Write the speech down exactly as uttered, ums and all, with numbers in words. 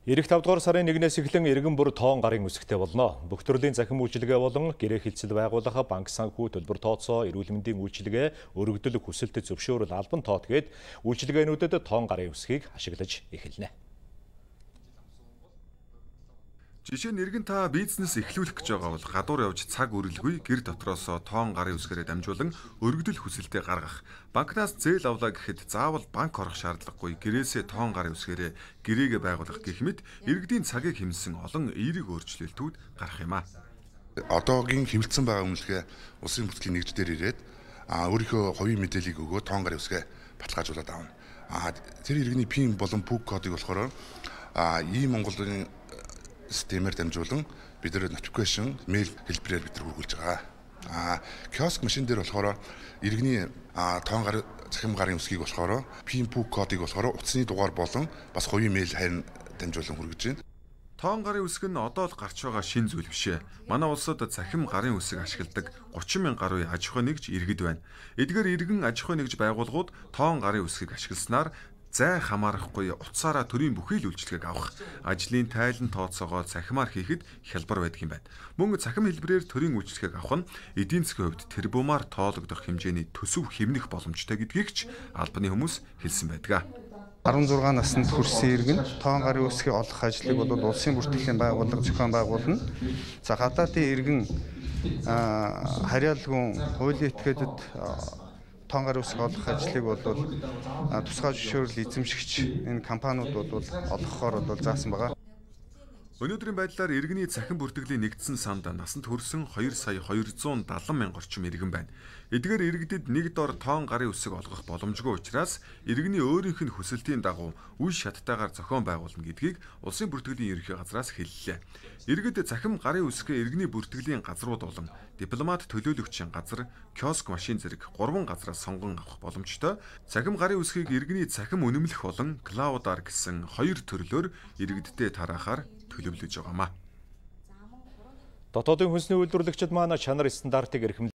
Ирэх тавд дугаар сарын нэгнээс эхлэн иргэн бүр тоон гарын үсэгтэй болно. Бүх төрлийн захим үйлчилгээ болон гэрээ хэлцэл байгууллага, банк санхүү, төлбөр тооцоо, эрүүл мэндийн үйлчилгээ, өргөдөл хүсэлтэд зөвшөөрөл албан тоот гээд үйлчилгээнүүдэд тоон гарын үсгийг ашиглаж эхэлнэ. Жишээ нь иргэн та бизнес эхлүүлэх гэж байгаа бол гадуур явж цаг үрэлгүй гэр дотроос тоон гарын үсгээрээ дамжуулан өргөдөл хүсэлтээ гаргах. Банкнаас зээл авлаа гэхэд заавал банк орох шаардлагагүй гэрээсээ тоон гарын үсгээрээ гэрээгээ байгуулах гэх мэт иргэдийн цагийг хэмнэсэн олон эерэг өөрчлөлтүүд гарах юм аа. Одоогийн хэмэлцэн байгаа үнэлгээ улсын бүртгэлийн нэгж дээр ирээд а өөрийнхөө хувийн мэдээллийг өгөө тоон гарын үсгээ баталгаажуулаад авна. А тэр иргэний пин болон пүк кодыг болохоор а ийм Монголын системээр дамжуулан бид нэр notification мэйл хэлбэрээр бид нар хүргүүлж байгаа. Аа киоск машин дээр болохоор иргэний тоон гар захим гарын үсгийг болохоор пин пүк кодыг болохоор утасны дугаар болон бас хувийн мэйл харин дамжуулан хүргэж байна. Тоон гарын үсэг нь одоо л гарч байгаа шин зүйл биш ээ. Манай улсад захим гарын үсэг ашигладаг гучин мянга гаруй аж ахуй нэгж иргэд байна. Эдгээр иргэн аж ахуй нэгж байгууллагууд тоон гарын үсгийг ашигласнаар зай хамаарахгүй утсаараа төрийн бүхий л үйлчилгээг авах, ажлын тайлан тооцоогоо цахимаар хийхэд хялбар байдаг юм байна. Мөн цахим хэлбэрээр төрийн үйлчилгээг авах нь эдийн засгийн хувьд тэр бумаар тоологдох хэмжээний төсөв хэмнэх боломжтой гэдгийг ч албаны хүмүүс хэлсэн байдаг. арван зургаан наснд хүрсэн иргэн тоон гарын үсгийг олох ажлыг бол улсын бүртгэлийн байгууллага зохион байгуулна. За гадаадын иргэн харьяалгын хуулийн этгээдэд тоон гарын үсэг олох ажлыг бол тусгай зөвшөөрөл эзэмшигч энэ компаниуд бол олгохоор бол заасан байгаа. Өнөөдрийн байдлаар иргэний цахим бүртгэлийн нэгдсэн санд насанд хүрсэн хоёр сая хоёр зуун далайн мянга орчим иргэн байна. Эдгээр иргэдэд нэг дор тоон гарын үсэг олгох боломжгүй учраас иргэний өөрийнх нь хүсэлтийн дагуу үе шаттайгаар зохион байгуулна гэдгийг улсын бүртгэлийн ерөнхий газраас хэллээ. Иргэд цахим гарын үсгээ иргэний бүртгэлийн газрууд болон дипломат төлөөлөгчийн газар, киоск машин зэрэг гурван газраас сонгон авах боломжтой. Цахим гарын үсгийг иргэний цахим үнэмлэх болон клаудаар гэсэн хоёр төрлөөр иргэддээ тараахаар төлөвлөж байгаамаа. Дотоодын хүнсний үйлдвэрлэгчид маань чанар стандартыг эрхэмлэн